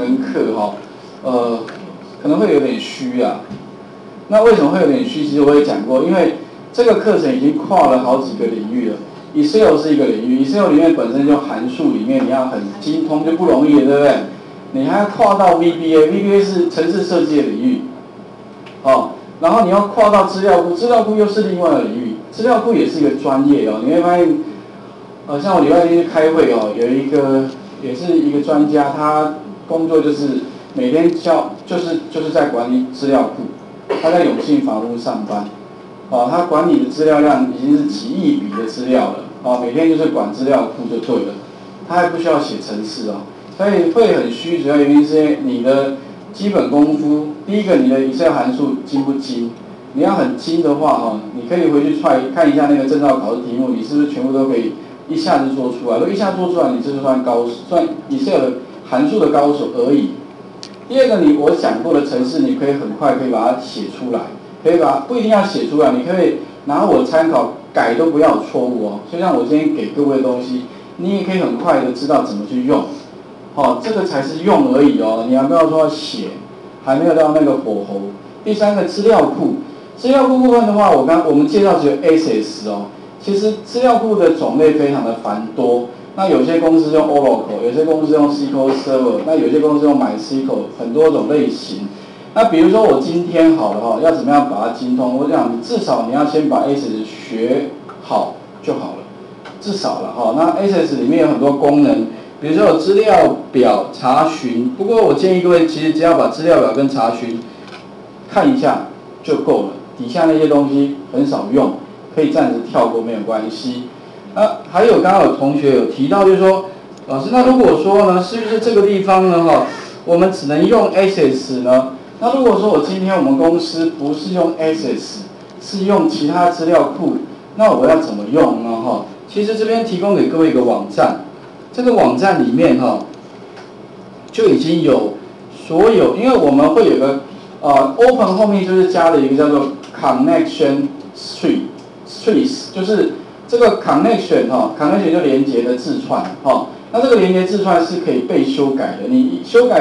门课哈，可能会有点虚啊。那为什么会有点虚？其实我也讲过，因为这个课程已经跨了好几个领域了。Excel 是一个领域 ，Excel 里面本身就函数里面你要很精通就不容易，对不对？你还要跨到 VBA 是程式设计的领域，哦，然后你要跨到资料库，资料库又是另外的领域，资料库也是一个专业哦。你会发现，像我礼拜天去开会哦，有一个也是一个专家，他工作就是每天就是在管理资料库，他在永信房屋上班，哦，他管理的资料量已经是几亿笔的资料了，哦，每天就是管资料库就对了，他还不需要写程式哦。所以会很虚，主要原因是因为你的基本功夫，第一个你的 Excel 函数精不精？你要很精的话哈，你可以回去看一下那个证照考试题目，你是不是全部都可以一下子做出来？如果一下做出来，你这就算Excel 的函数的高手而已。第二个，我讲过的程式，你可以很快可以把它写出来，不一定要写出来，你可以拿我参考，改都不要有错误哦。就像我今天给各位的东西，你也可以很快的知道怎么去用。哦，这个才是用而已哦，你还不要说写，还没有到那个火候。第三个资料库，资料库部分的话，我们介绍只有 Access 哦，其实资料库的种类非常的繁多。那有些公司用 Oracle， 有些公司用 SQL Server， 那有些公司用 MySQL， 很多种类型。那比如说我今天好了哈，要怎么样把它精通？我想至少你要先把 Access 学好就好了，至少了哈。那 Access 里面有很多功能。比如说有资料表查询，不过我建议各位其实只要把资料表跟查询看一下就够了，底下那些东西很少用，可以暂时跳过没有关系。还有刚刚有同学有提到，就是说，老师，那如果说呢，是不是这个地方呢哈，我们只能用 Access 呢？那如果说我今天我们公司不是用 Access， 是用其他资料库，那我要怎么用呢哈？其实这边提供给各位一个网站。这个网站里面哈，就已经有所有，因为我们会有个open 后面就是加了一个叫做 connection trees， 就是这个 connection 就连接的字串哈，那这个连接字串是可以被修改的，你修改。